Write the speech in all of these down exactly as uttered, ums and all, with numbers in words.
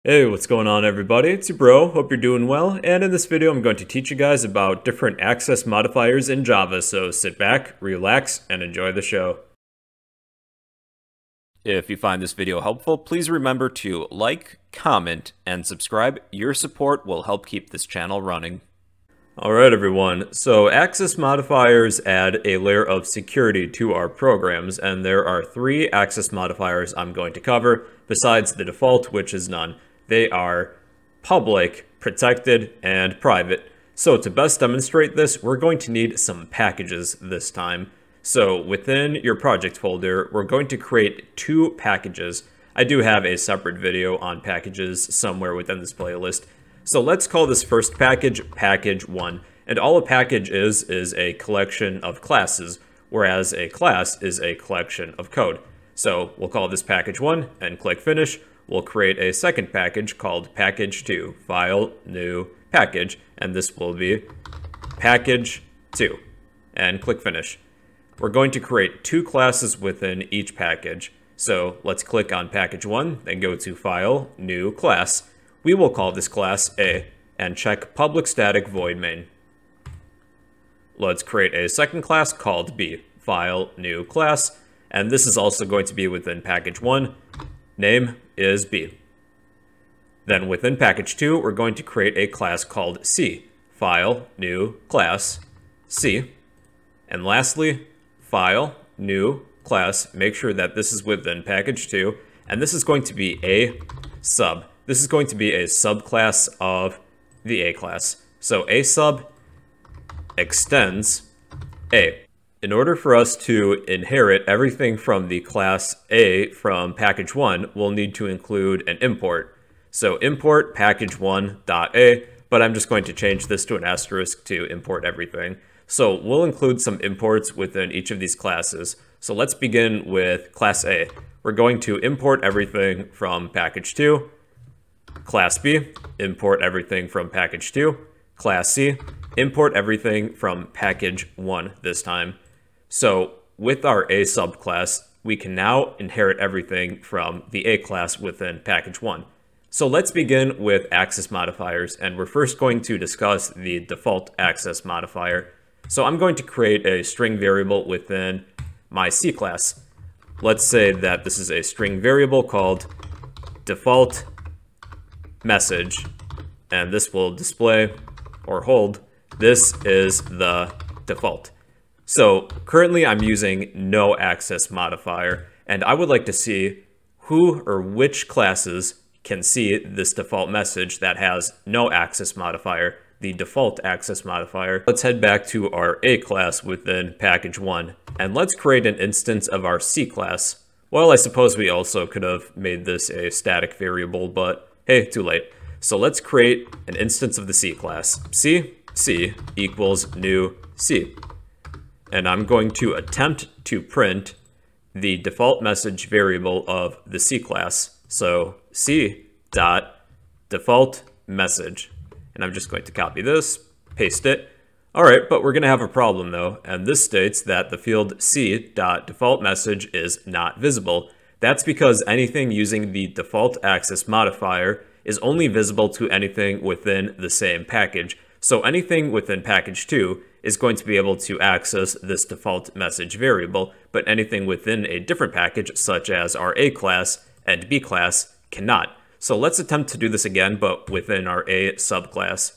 Hey, what's going on everybody? It's your bro, hope you're doing well, and in this video I'm going to teach you guys about different access modifiers in Java, so sit back, relax, and enjoy the show. If you find this video helpful, please remember to like, comment, and subscribe. Your support will help keep this channel running. Alright everyone, so access modifiers add a layer of security to our programs, and there are three access modifiers I'm going to cover, besides the default, which is none. They are public, protected, and private. So to best demonstrate this, we're going to need some packages this time. So within your project folder, we're going to create two packages. I do have a separate video on packages somewhere within this playlist. So let's call this first package package one. And all a package is, is a collection of classes, whereas a class is a collection of code. So we'll call this package one and click finish. We'll create a second package called package two, file, new, package, and this will be package two, and click finish. We're going to create two classes within each package. So let's click on package one, then go to file, new, class. We will call this class A, and check public static void main. Let's create a second class called B, file, new, class, and this is also going to be within package one. Name is B. Then within package two, we're going to create a class called C. File, new, class, C. And lastly, file, new, class. Make sure that this is within package two. And this is going to be a sub. This is going to be a subclass of the A class. So a sub extends A. In order for us to inherit everything from the class A from package one, we'll need to include an import. So import package one.a, but I'm just going to change this to an asterisk to import everything. So we'll include some imports within each of these classes. So let's begin with class A. We're going to import everything from package two. Class B, import everything from package two. Class C, import everything from package one this time. So with our A subclass, we can now inherit everything from the A class within package one. So let's begin with access modifiers, and we're first going to discuss the default access modifier. So I'm going to create a string variable within my C class. Let's say that this is a string variable called default message, and this will display or hold, this is the default. So currently I'm using no access modifier, and I would like to see who or which classes can see this default message that has no access modifier, the default access modifier. Let's head back to our A class within package one, and let's create an instance of our C class. Well, I suppose we also could have made this a static variable, but hey, too late. So let's create an instance of the C class. C, C equals new C. And I'm going to attempt to print the default message variable of the C class. So C dot default message. And I'm just going to copy this, paste it. All right, but we're going to have a problem though. And this states that the field C dot default message is not visible. That's because anything using the default access modifier is only visible to anything within the same package. So anything within package two is going to be able to access this default message variable, but anything within a different package, such as our A class and B class, cannot. So let's attempt to do this again, but within our A subclass.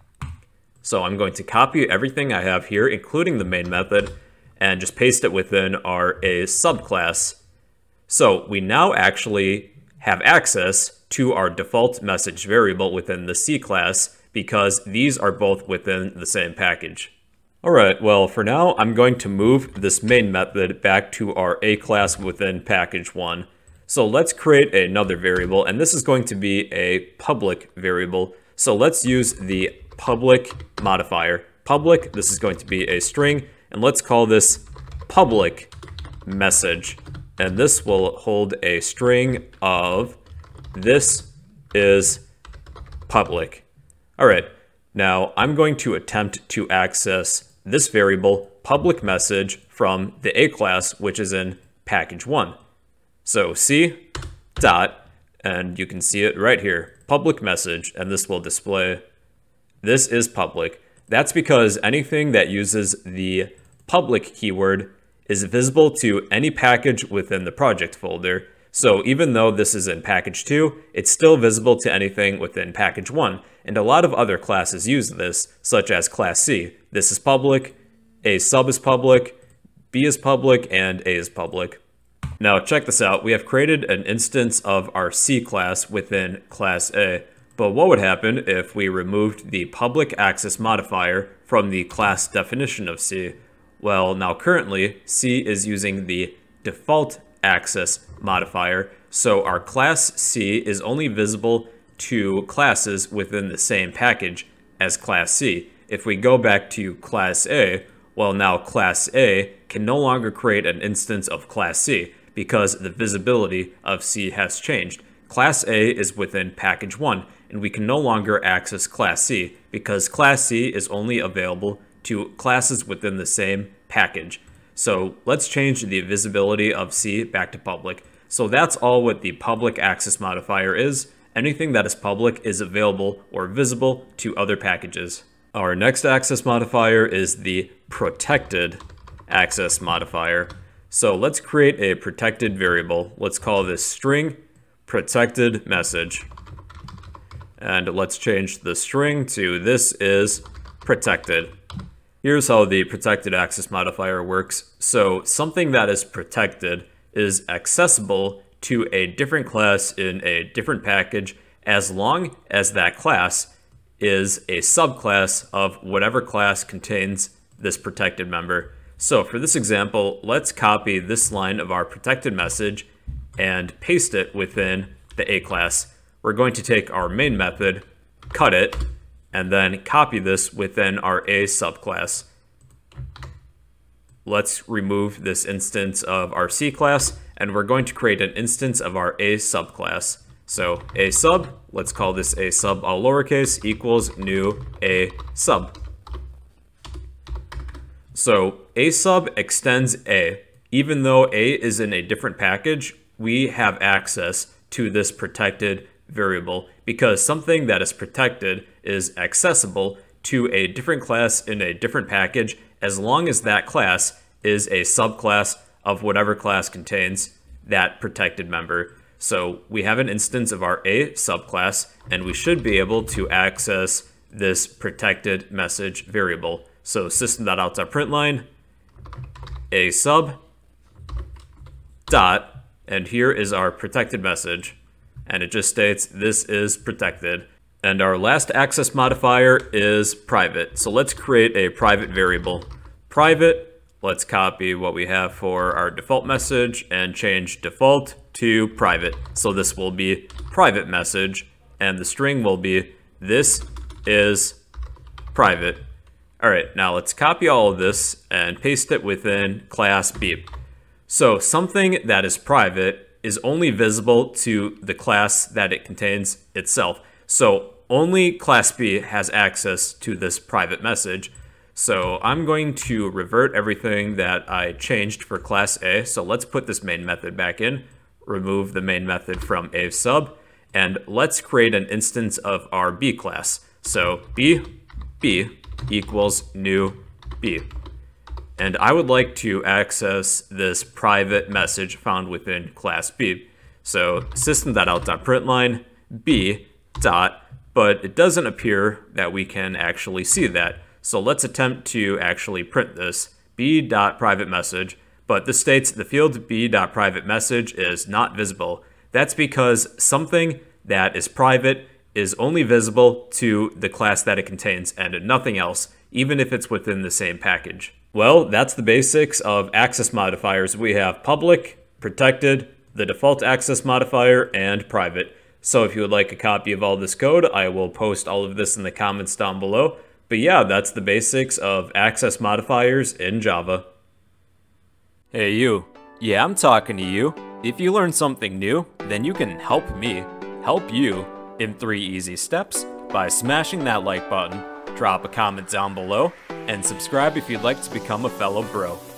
So I'm going to copy everything I have here, including the main method, and just paste it within our A subclass. So we now actually have access to our default message variable within the C class, because these are both within the same package. Alright, well for now I'm going to move this main method back to our A class within package one. So let's create another variable, and this is going to be a public variable. So let's use the public modifier. Public, this is going to be a string, and let's call this public message. And this will hold a string of this is public. All right, now I'm going to attempt to access this variable public message from the A class, which is in package one. So C dot And you can see it right here, public message, and this will display, this is public. That's because anything that uses the public keyword is visible to any package within the project folder. So even though this is in package two, it's still visible to anything within package one. And a lot of other classes use this, such as class C. This is public, A sub is public, B is public, and A is public. Now check this out. We have created an instance of our C class within class A. But what would happen if we removed the public access modifier from the class definition of C? Well, now currently, C is using the default access modifier, so our class C is only visible to classes within the same package as class C. If we go back to class A, well, now class A can no longer create an instance of class C because the visibility of C has changed. Class A is within package one, and we can no longer access class C because class C is only available to classes within the same package. So let's change the visibility of C back to public. So that's all what the public access modifier is. Anything that is public is available or visible to other packages. Our next access modifier is the protected access modifier. So let's create a protected variable. Let's call this string protected message. And let's change the string to this is protected. Here's how the protected access modifier works. So something that is protected is accessible to a different class in a different package as long as that class is a subclass of whatever class contains this protected member. So for this example, let's copy this line of our protected message and paste it within the A class. We're going to take our main method, cut it, and then copy this within our A subclass. Let's remove this instance of our C class, and we're going to create an instance of our A subclass. So A sub, let's call this A sub all lowercase, equals new A sub. So A sub extends A. Even though A is in a different package, we have access to this protected variable because something that is protected is accessible to a different class in a different package as long as that class is a subclass of whatever class contains that protected member. So we have an instance of our A subclass, and we should be able to access this protected message variable. So system.out.println A sub dot, and here is our protected message. And it just states this is protected. And our last access modifier is private. So let's create a private variable. Private, let's copy what we have for our default message and change default to private. So this will be private message, and the string will be this is private. All right, now let's copy all of this and paste it within class B. So something that is private is only visible to the class that it contains itself. So only class B has access to this private message. So I'm going to revert everything that I changed for class A. So let's put this main method back in, remove the main method from A sub, and let's create an instance of our B class. So B, B equals new B. And I would like to access this private message found within class B. So system.out.println B dot, but it doesn't appear that we can actually see that. So let's attempt to actually print this B.private message, but this states the field B.private message is not visible. That's because something that is private is only visible to the class that it contains and nothing else, even if it's within the same package. Well, that's the basics of access modifiers. We have public, protected, the default access modifier, and private. So if you would like a copy of all this code, I will post all of this in the comments down below. But yeah, that's the basics of access modifiers in Java. Hey you. Yeah, I'm talking to you. If you learned something new, then you can help me help you in three easy steps by smashing that like button, drop a comment down below, and subscribe if you'd like to become a fellow bro.